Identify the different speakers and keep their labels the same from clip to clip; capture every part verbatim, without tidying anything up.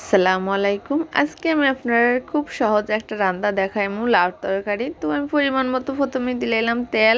Speaker 1: আসসালামু আলাইকুম। আজকে আমি আপনার খুব সহজ একটা রান্না দেখাইমু লাউ তরকারি। তো আমি পরিমাণ মতো প্রথমে দিলাম তেল।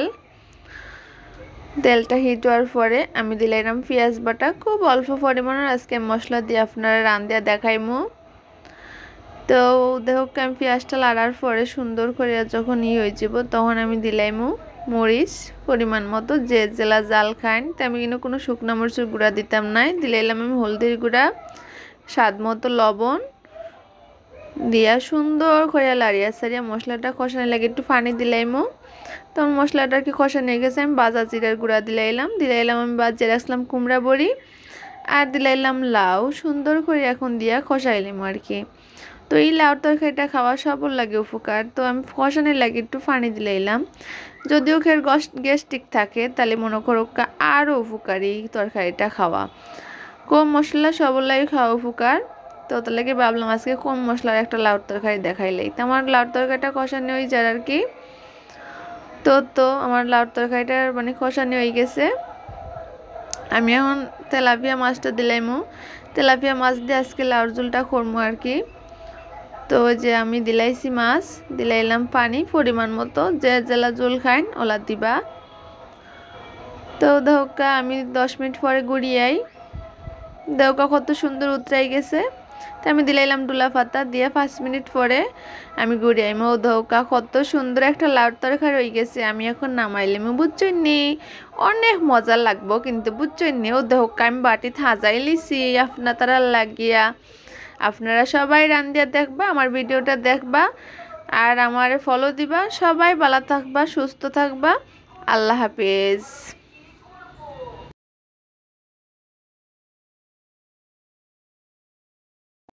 Speaker 1: তেলটা হিট হওয়ার পরে আমি দিলাম পেঁয়াজ বাটা, খুব অল্প পরিমাণের আজকে মশলা দিয়ে আপনারা রান্না দেখাইমু। তো দেখো আমি পেঁয়াজটা লাড়ার পরে সুন্দর করে যখন ই হয়ে যাব তখন আমি দিলাইমু মরিচ পরিমাণ মতো, যে জেলা জাল খান। তো আমি কিন্তু কোনো শুকনো মরিচের গুঁড়া দিতাম নাই, দিলাইলাম আমি হলদির গুঁড়া, স্বাদ মতো লবণ দিয়া সুন্দর করে লাড়িয়া সারিয়া মশলাটা কষানো লাগে একটু পানি দিলাইমো। তখন মশলাটা আর কি কষানো হয়ে গেছে, আমি বাজা জিরার গুঁড়া দিলাইলাম দিলাইলাম আমি বাজিয়ে রাখলাম কুমড়া বড়ি আর দিলাইলাম লাউ, সুন্দর করে এখন দিয়া কষাইলাম আর কি। তো এই লাউ তরকারিটা খাওয়া সবর লাগে উপকার, তো আমি কষানো লাগে একটু পানি দিলাইলাম। যদিও খের গ্যাস্ট্রিক থাকে তাহলে মনে করো আরও উপকারী তরকারিটা খাওয়া, কম মশলা সবর লাগে খাওয়া উপকার। তো তার লাগে ভাবলাম আজকে কম মশলার একটা লাউ তরকারি দেখাইলেই। তো আমার লাউ তরকারিটা কষানো হয়ে যায় আর কি। তো তো আমার লাউ তরকারিটা মানে কষানো হয়ে গেছে। আমি এখন তেলাপিয়া মাছটা দিলাইমু, তেলাপিয়া মাছ দিয়ে আজকে লাউর ঝোলটা করবো আর কি। তো যে আমি দিলাইছি মাছ, দিলাইলাম পানি পরিমাণ মতো, যে জেলা ঝোল খাইন ওলা দিবা। তো দেহকা আমি দশ মিনিট পরে গুড়িয়াই, দেহকা কত সুন্দর উতরাই গেছে। তো আমি দিলাইলাম ডুলা পাতা দিয়ে পাঁচ মিনিট পরে আমি গুড়িয়াইম। ও ধৌকা কত সুন্দর একটা লাউর তরকারি হয়ে গেছে। আমি এখন নামাইলাম, বুঝছই নি অনেক মজা লাগবো কিন্তু বুঝছই নি। ও ধৌকা আমি বাটি থাজাই লিছি আপনার তারা লাগিয়া। আপনারা সবাই রান্ধিয়া দেখবা, আমার ভিডিওটা দেখবা আর আমার ফলো দিবা। সবাই ভালো থাকবা, সুস্থ থাকবা। আল্লাহ হাফেজ।